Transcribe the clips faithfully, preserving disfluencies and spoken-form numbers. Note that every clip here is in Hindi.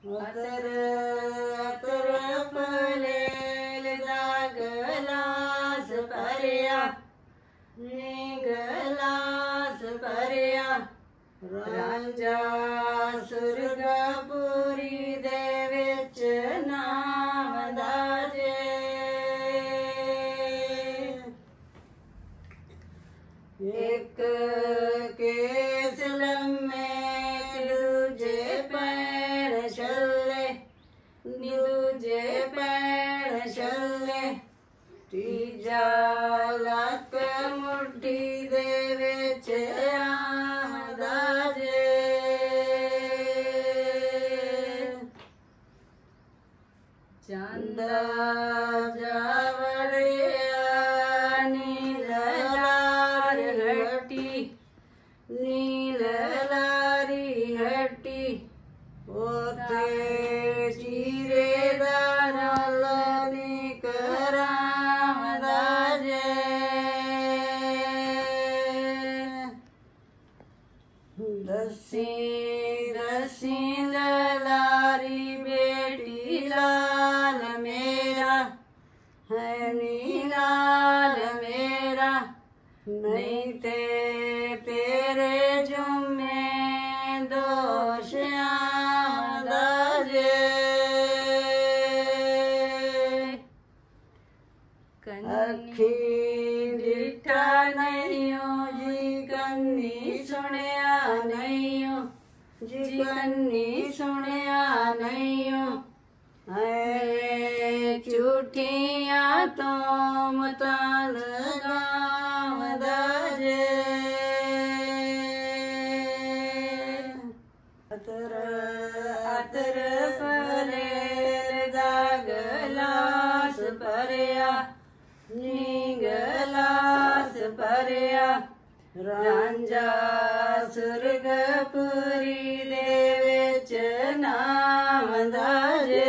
अतर अतर फलेल दा गलास भरिया नी गलास भरिया रांझा सुरगपुरी दे विच नाम दाजे एक केस लम्मे दूजे पैर छल्ले दूजे पैर छल्ले तीजा लक मुट्ठी दे विच आंदा जे चंदा जावड़िया नील लार हट्टी नील लारी हट्टी ओथे चीरे दानल कराम दाजे दसी दसी लारी बेटी लाल मेरा है नी लाल मेरा नहीं ते तेरे जुम्मे दोष आंदा जे अखी डिठा नहीं हो जी कन्नी सुनिया नहीं हो जी कन्नी सुनिया नहीं हो है झूठियां तो मता लगाव दाजे अतर अतर फलेल दा गलास भरिया नी गलास भरिया रांझा सुरगपुरी दे विच नाम दाजे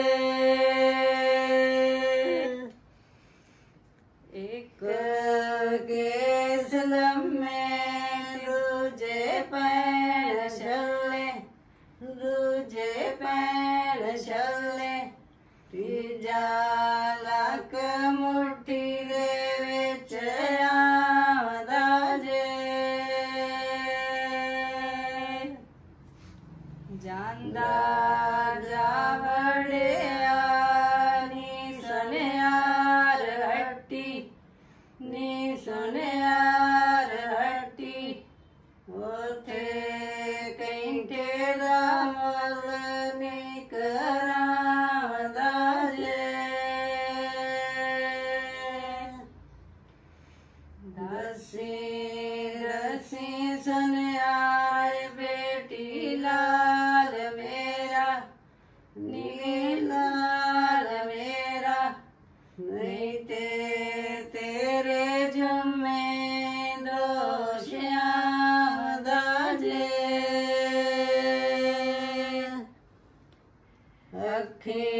एक केस लम्मे दूजे पैर छल्ले दूजे पैर छल्ले तीजा लक मुट्ठी दे विच आंदा जे जांदा जावड़िया नी सुनियार हट्टी नी सुनियार हट्टी ओथे कैंठे दा मुल नी कराम दाजे दसी दसी सुनियार बेटी लाल मेरा नी लाल मेरा नहीं ते तेरे जुम्मे दोष आंदा जे अखी